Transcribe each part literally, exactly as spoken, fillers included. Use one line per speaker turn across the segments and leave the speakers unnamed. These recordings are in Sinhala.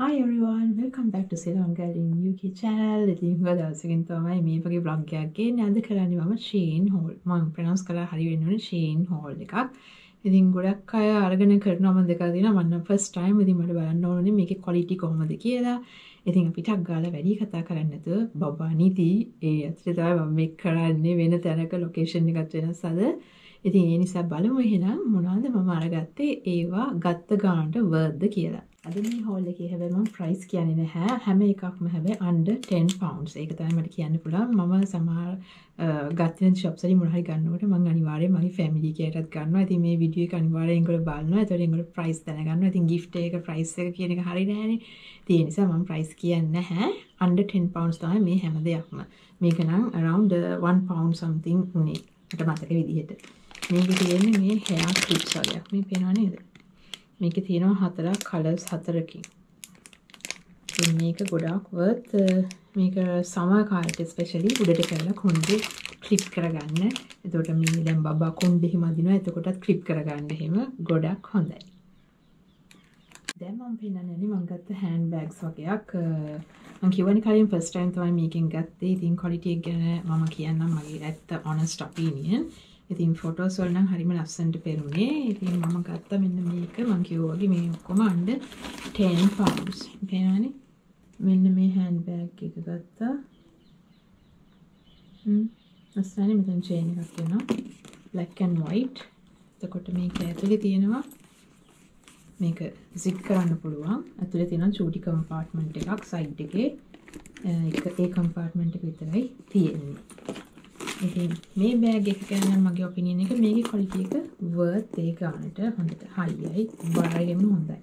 Hi everyone, welcome back to Ceylon Girl in U K channel. ඉතින් හුඟ දවසකින් තමයි මේ වගේ vlog එකක් ගේන්නේ. අද කරන්නේ මම Shein haul. මම pronounce කරලා හරි වෙන්න ඕනේ Shein haul එකක්. ඉතින් ගොඩක් අය අරගෙන කරනවා මම දෙකක් දිනවා. මම first time ඉතින් මට බලන්න ඕනේ මේකේ quality කොහොමද කියලා. ඉතින් අපි ටක් ගාලා වැඩි කතා කරන්නේ නැතුව බබා නිති ඒ ඇත්තට තමයි මම මේක කරන්නේ වෙන තැනක location එකක් වෙනස් අද. ඉතින් ඒ නිසා බලමු එහෙනම් මොනවද මම අරගත්තේ ඒවා ගත්ත ගානට worth කියලා. අද මේ haul එකේ හැබැයි මම price කියන්නේ නැහැ. හැම එකක්ම හැබැයි under ten pounds. ඒක තමයි මට කියන්න පුළුවන්. මම සමහර ගත්ත shops වලින් මොනවා හරි ගන්නකොට මම අනිවාර්යයෙන් මගේ family එකටත් ගන්නවා. ඉතින් මේ video එක අනිවාර්යයෙන් ඒගොල්ලෝ බලනවා. ඒතකොට ඒගොල්ලෝ price දැනගන්නවා. ඉතින් gift එක price එක කියන එක හරි නෑනේ. ඉතින් ඒ නිසා මම price කියන්නේ නැහැ. under ten pounds තමයි මේ හැම දෙයක්ම. මේක නම් around one pound something උනේ. මට මතක විදිහට. මේකේ තියෙන්නේ මේ hair clips වගේක්. මේ පේනව නේද? මේකේ තියෙනවා හතරක් කලර්ස් හතරකින්. ඉතින් මේක ගොඩාක් worth මේක සමර් කාලේට ස්පෙෂලි උඩට කරලා කොණ්ඩේ ක්ලිප් කරගන්න. එතකොට මේ දැන් බබා කොණ්ඩේ හිම අදිනවා. එතකොටත් ක්ලිප් කරගන්න එහෙම ගොඩක් හොඳයි. දැන් මම පෙන්නන්නේ මම ගත්ත හෑන්ඩ් බෑග්ස් වගේක්. මම කියවනේ කලින් ෆස්ට් ටයිම් තමයි මේකෙන් ගත්තේ. ඉතින් ක්වොලිටි එක ගැන මම කියන්නම් මගේ ඇත්ත honest opinion. ඉතින් ෆොටෝස් වල නම් හරිම ලස්සනට පෙරුනේ. ඉතින් මම ගත්තා මෙන්න මේක මම කිව්වා වගේ මේ ඔක්කොම under ten pounds. පේනවනේ? මෙන්න මේ හෑන්ඩ් බෑග් එක ගත්තා. හ්ම්. අස්සනේ මෙතන චේන් එකක් තියෙනවා. black and white. එතකොට මේක ඇතුලේ තියෙනවා මේක zip කරන්න පුළුවන්. ඇතුලේ තියෙනවා චූටි compartment එකක් side එකේ. ඒක ඒ compartment එක විතරයි තියෙන්නේ. ඉතින් මේ බෑග් එක ගැන නම් මගේ ඔපිනියන් එක මේකේ quality එක worth ඒ ගානට හොඳට හයියයි බාරගෙම හොඳයි.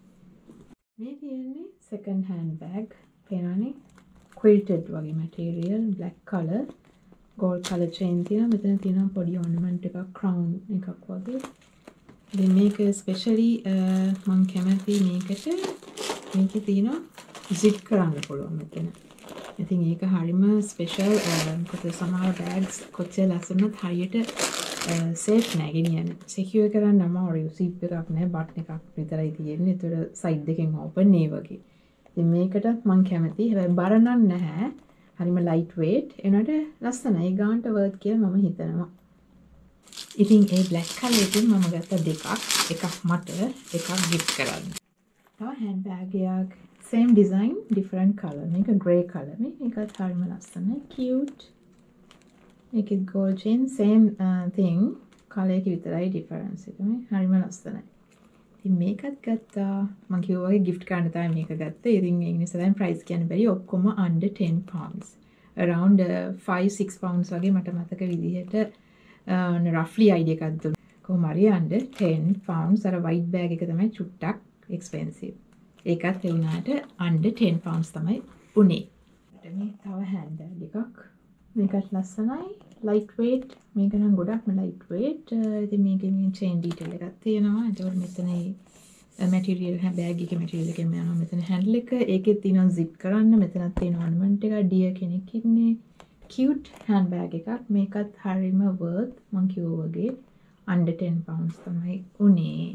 මේ තියෙන්නේ second hand bag. පේනවනේ? quilted වගේ material black color gold color chain තියෙනවා. මෙතන තියෙනවා පොඩි ornament එකක් crown එකක් වගේ. ඉතින් මේක especially මම කැමති මේකට මේකේ තියෙනවා zip කරන්න පුළුවන් මෙතන. ඉතින් ඒක හරිම ස්පෙෂල් මොකද සමහර බෑග්ස් කොච්චර ලස්සනත් හරියට සේෆ් නෑ ගෙනියන්න. සිකියුර් කරන්න අමාරුයි. zip එකක් නෑ බටන් එකක් විතරයි තියෙන්නේ. ඒතර සයිඩ් එකෙන් ඕපන් ඒ වගේ. ඉතින් මේකටත් මම කැමතියි. හැබැයි බර නම් නැහැ. හරිම ලයිට් weight. ඒනට ලස්සනයි. ඒ ගානට worth කියලා මම හිතනවා. ඉතින් ඒ black color එකෙන් මම ගත්ත දෙකක්. එකක් මට එකක් gift කරන්න. තව hand bag එකක් same design different color. මේක grey color. මේකත් හරිම ලස්සනයි. cute. මේකේ gold chain same uh, thing. color එක විතරයි difference එක. මේ හරිම ලස්සනයි. ඉතින් මේකත් ගත්තා. මම කිව්වා වගේ gift කරන්න තමයි මේක ගත්තේ. ඉතින් ඒ නිසා තමයි price කියන්න බැරි. ඔක්කොම under ten pounds. around uh, five six pounds වගේ මට මතක විදිහට uh, roughly idea එකක් දුන්නා. කොහොම හරි under ten pounds. අර white bag එක තමයි චුට්ටක් expensive. ඒකත් ඒ වුණාට under ten pounds තමයි උනේ. මේ තව hand bag එකක්. මේකත් ලස්සනයි. light weight. මේක නම් ගොඩක්ම light weight. ඉතින් මේකේ මේ chain detail එකක් තියෙනවා. ඒතකොට මෙතන මේ material bag එකේ material එකෙන් යනවා මෙතන handle එක. ඒකෙත් තියෙනවා zip කරන්න. මෙතනත් තියෙන ornament එක. dear කෙනෙක් ඉන්නේ. cute hand bag එකක්. මේකත් හරිම worth. මම කිව්වා වගේ under ten pounds තමයි උනේ.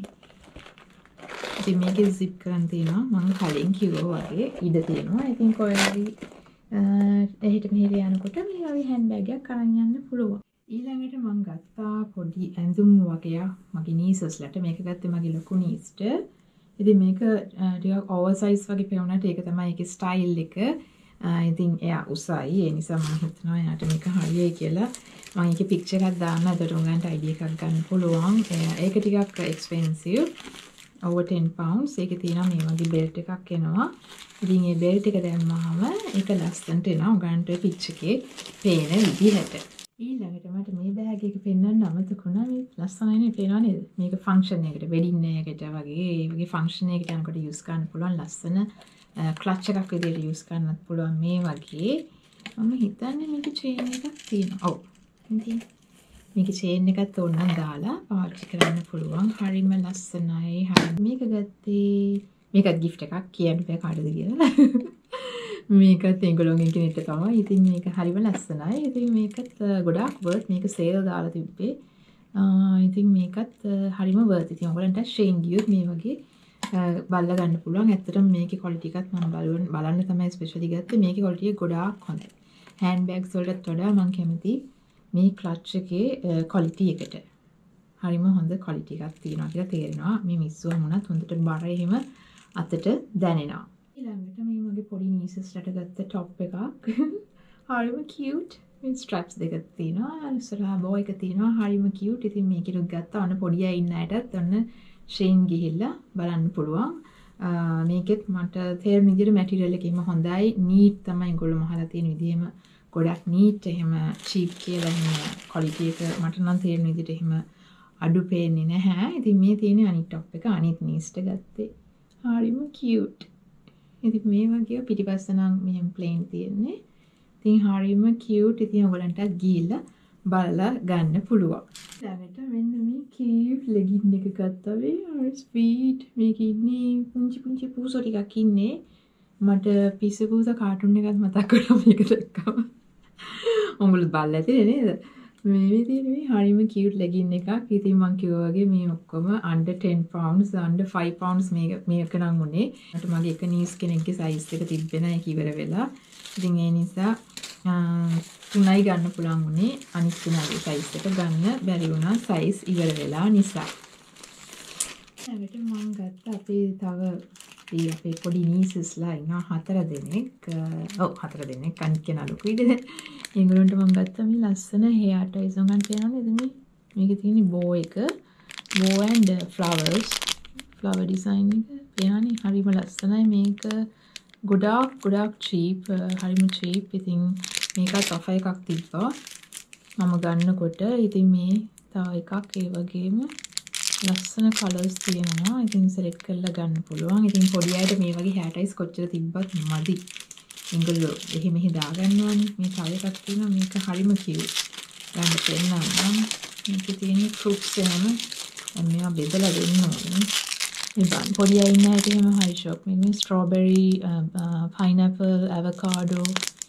ඉතින් මේකේ zip කරන් තියෙනවා මම කලින් කිව්වා වගේ ඉඩ තියෙනවා. ඉතින් කොහේරි එහෙට මෙහෙට යනකොට මේ වගේ hand bag එකක් අරන් යන්න පුළුවන්. ඊළඟට මම ගත්තා පොඩි ඇඳුම් වගේක් මගේ නීසස්ලට. මේක ගත්තේ මගේ ලොකු නීස්ට. ඉතින් මේක ටිකක් oversize වගේ පෙවුනට ඒක තමයි ඒකේ style එක. ඉතින් එයා උසයි. ඒ නිසා මම හිතනවා එයාට මේක හරියයි කියලා. මම ඒකේ picture එකක් දාන්න. එතකොට උන්වන්ට idea එකක් ගන්න පුළුවන්. ඒක ටිකක් expensive. over ten pounds. ඒකේ තියෙනවා මේ වගේ belt එකක් එනවා. ඉතින් මේ belt එක දැම්මහම ඒක ලස්සනට එනවා. උගන්ට pitch එකේ පේන විදිහට. ඊළඟට මට මේ bag එක පෙන්වන්න අමතකුණා. මේ ලස්සනයිනේ පේනවා නේද? මේක function එකකට wedding එකකට වගේ ඒ වගේ function එකකට යනකොට use කරන්න පුළුවන් ලස්සන clutch එකක් විදිහට use කරන්නත් පුළුවන් මේ වගේ. මම හිතන්නේ මේක chain එකක් තියෙනවා. ඔව්. ඉතින් මේක chain එකත් ඕනනම් දාලා පාවිච්චි කරන්න පුළුවන්. හරිම ලස්සනයි. හරි මේක ගත්තේ මේකත් gift එකක් කියන්න බෑ කාටද කියලා. මේකත් ඒගොල්ලෝගෙන් කෙනෙක්ට තමයි. ඉතින් මේක හරිම ලස්සනයි. ඉතින් මේකත් ගොඩාක් worth. මේක sale දාලා තිබ්බේ. ඉතින් මේකත් හරිම worth. ඉතින් ඔයගලන්ට Shein ගියොත් මේ වගේ බලලා ගන්න පුළුවන්. ඇත්තටම මේකේ quality එකත් මම බලන්න බලන්න තමයි ස්පෙෂලි ගත්තේ. මේකේ quality එක ගොඩාක් හොඳයි. hand bags වලටත් වඩා මම කැමති මේ clutch එකේ quality එකට. හරිම හොඳ quality එකක් තියෙනවා කියලා තේරෙනවා. මේ මිස්සුවම උනත් හොඳට බර එහෙම අතට දැනෙනවා. ඊළඟට මේ මගේ පොඩි නීසස්ලට ගත්ත top එකක්. හරිම cute. මේ straps දෙකක් තියෙනවා. ඉස්සරහා bow එක තියෙනවා. හරිම cute. ඉතින් මේකෙනුත් ගත්තා. ඔන්න පොඩි අය ඉන්න අයටත් ඔන්න Shein ගිහිල්ලා බලන්න පුළුවන්. මේකෙත් මට තේරෙන විදිහට මැටීරියල් එකෙම හොඳයි. නීට් තමයි ඒගොල්ලෝ මහලා තියෙන විදිහම ගොඩක් නීට් එහෙම චීප් කියලා එහෙම quality එක මට නම් තේරෙන විදිහට එහෙම අඩු පේන්නේ නැහැ. ඉතින් මේ තියෙන අනිත් top එක අනිත් නීස්ට ගත්තේ. හරිම cute. ඉතින් මේ වගේ පිටිපස්ස නම් මෙහෙම plain තියෙන්නේ. ඉතින් හරිම cute. ඉතින් ඔයගලන්ට ගිහිල්ලා බලලා ගන්න පුළුවන්. ඊළඟට මෙන්න මේ cute legging එක ගත්තා වේ. හරි sweet. මේක ඉන්නේ පුංචි පුංචි පූසෝ ටිකක් ඉන්නේ. මට පිස්ස පූසා කාටුන් එකක් මතක් වුණා මේක දැක්කම. උඹලත් බලලා ඇති නේද? මේ තියෙන මේ හරිම cute legging එකක්. ඉතින් මම කිව්වා වගේ මේ ඔක්කොම under ten pounds under five pounds මේක මේක නම් උනේ. මට මගේ එක නීස් කෙනෙක්ගේ size එක තිබ්බේ නැහැ ඒක ඉවර වෙලා. ඉතින් ඒ නිසා තුනයි ගන්න පුළුවන් උනේ. අනිත් තුනයි size එක ගන්න බැරි වුණා size ඉවර වෙලා නිසා. ඊළඟට මම ගත්ත අපේ තව මේ අපේ පොඩි නීසස්ලා ඉන්නවා හතර දෙනෙක්. ඔව් හතර දෙනෙක් අනිත් කෙනා ලොකුයිද? ඒගොල්ලන්ට මම ගත්ත මේ ලස්සන hair ties උගන් කියනවා නේද මේ? මේකේ තියෙන bow එක bow and flowers flower design එක. එයානේ හරිම ලස්සනයි මේක. ගොඩාක් ගොඩාක් cheap හරිම cheap. ඉතින් මේකත් offer එකක් තිබ්බා මම ගන්නකොට. ඉතින් මේ තව එකක් ඒ වගේම ලස්සන colors තියෙනවා. ඉතින් select කරලා ගන්න පුළුවන්. ඉතින් පොඩි අයට මේ වගේ hair ties කොච්චර තිබ්බත් මදි. ඒගොල්ලෝ එහෙ මෙහෙ දාගන්නවානේ. මේ තව එකක් තියෙනවා මේක හරිම cute. ගන්න පෙන්නන්නම්. මේකේ තියෙන fruits එහෙම මේවා බෙදලා දෙන්න ඕනේ. ඉතින් පොඩි අය ඉන්න ඇති එහෙම high shop මේ strawberry pineapple avocado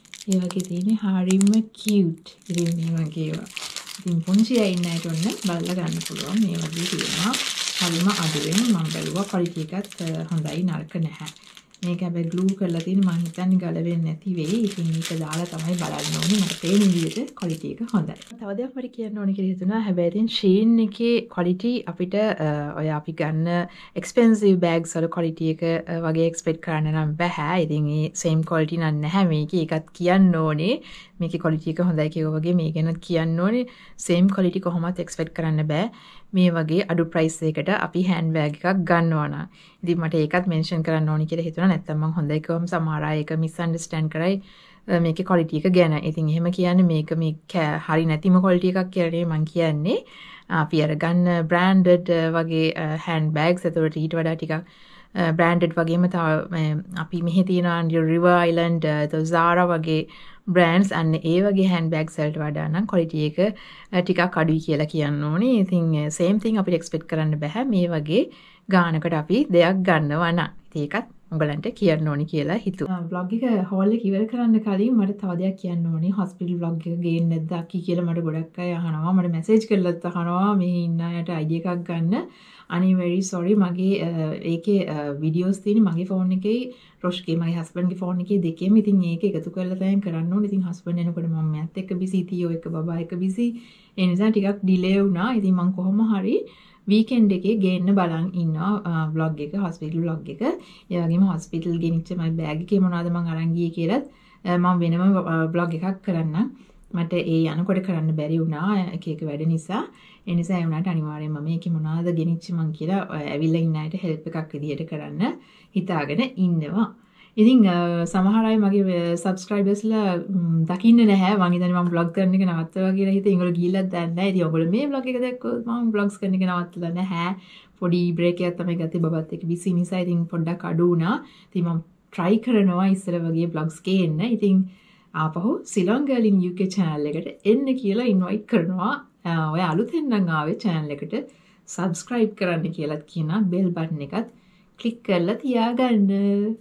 ඒ වගේ තියෙන හරිම cute. ඉතින් මේ වගේ ඒවා. ඉතින් පුංචි අය ඉන්න අයට ඔන්න බලලා ගන්න පුළුවන්. මේ වගේ තියෙනවා. හරිම අඩුවෙන් මම බැලුවා quality එකත් හොඳයි නරක නැහැ. මේක හැබැයි glue කරලා තියෙන මම හිතන්නේ ගල වෙන්නේ නැති වෙයි. ඉතින් මේක දාලා තමයි බලන්න ඕනේ. මට පේන විදිහට quality එක හොඳයි. තව දෙයක් මට කියන්න ඕනේ කියලා හිතුණා. හැබැයි ඉතින් Shein එකේ quality අපිට ඔය අපි ගන්න expensive bags වල quality එක වගේ expect කරන්න නම් බෑ. ඉතින් මේ same quality නම් නැහැ මේකේ. ඒකත් කියන්න ඕනේ. මේකේ quality එක හොඳයි කියව වගේ මේ ගැනත් කියන්න ඕනේ. same quality කොහොමවත් expect කරන්න බෑ. මේ වගේ අඩු price එකකට අපි hand bag එකක් ගන්නවා නම්. ඉතින් මට ඒකත් mention කරන්න ඕනි කියලා හිතුණා. නැත්තම් මම හොඳයි කිව්වම සමහර අය ඒක misunderstand කරයි මේකේ quality එක ගැන. ඉතින් එහෙම කියන්නේ මේක මේ හරි නැතිම quality එකක් කියලා මම කියන්නේ. අපි අර ගන්න branded වගේ hand bags ඒතකොට ඊට වඩා ටිකක් branded වගේම තව අපි මෙහි තියෙනවා River Island Zara වගේ brands අන්න ඒ වගේ hand bags වලට වඩා නම් quality එක ටිකක් අඩුයි කියලා කියන්න ඕනේ. ඉතින් same thing අපිට expect කරන්න බෑ මේ වගේ ගානකට අපි දෙයක් ගන්නවා නම්. ඉතින් ඒකත් උඹලන්ට කියන්න ඕනි කියලා හිතුවා. vlog එක haul එක ඉවර කරන්න කලින් මට තව දෙයක් කියන්න ඕනේ. hospital vlog එක ගේන්නේ නැද්ද අක්කි කියලා මට ගොඩක් අය අහනවා. මට message කරලත් අහනවා මේ ඉන්න අයට idea එකක් ගන්න. අනේ very sorry මගේ ඒකේ videos තියෙන මගේ phone එකේ රොෂ්ගේ මගේ husband ගේ phone එකේ දෙකේම ඉතින් ඒක එකතු කරලා තමයි කරන්න ඕනේ. ඉතින් husband එනකොට මම මෑත් එක්ක busy තියෝ එක බබා එක busy. ඒ නිසා ටිකක් delay වුණා. ඉතින් මම කොහොම හරි weekend එකේ ගේන්න බලන් ඉන්නවා vlog එක hospital vlog එක. ඒ වගේම hospital ගෙනිච්ච my bag එකේ මොනවද මම අරන් ගියේ කියලාත් මම වෙනම vlog එකක් කරන්න. මට ඒ යනකොට කරන්න බැරි වුණා එක එක වැඩ නිසා. ඒ නිසා ඒ වුණාට අනිවාර්යෙන්ම මේකේ මොනවද ගෙනිච්ච මං කියලා ඇවිල්ලා ඉන්න අයට help එකක් විදියට කරන්න හිතාගෙන ඉන්නවා. ඉතින් සමහර අය මගේ subscribersලා දකින්න නැහැ. මං හිතන්නේ මම vlog කරන එක නවත්තවා කියලා හිතේ. ඒගොල්ලෝ ගිහිල්ලත් දන්නේ නැහැ. ඉතින් ඔයගොල්ලෝ මේ vlog එක දැක්කොත් මම vlogs කරන එක නවත්තලා නැහැ. පොඩි break එකක් තමයි ගත්තේ බබත් එක්ක busy නිසා. ඉතින් පොඩ්ඩක් අඩු වුණා. ඉතින් මම try කරනවා ඉස්සර වගේ vlogs ගේන්න. ඉතින් ආපහු Ceylon Girl in U K channel එකට එන්න කියලා invite කරනවා. ඔය අලුතෙන් නම් ආවේ channel එකට subscribe කරන්න කියලාත් කියනවා. bell button එකත් click කරලා තියාගන්න.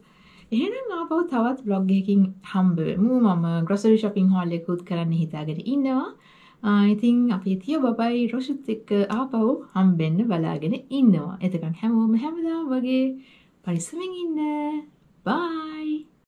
එහෙනම් ආපහු තවත් vlog එකකින් හම්බ වෙමු. මම grocery shopping haul එකකුත් කරන්න හිතාගෙන ඉන්නවා. ඉතින් අපි තිය බබයි රොෂුත් එක්ක ආපහු හම්බෙන්න බලාගෙන ඉන්නවා. එතකන් හැමෝම හැමදාම වගේ පරිස්සමෙන් ඉන්න. බයි.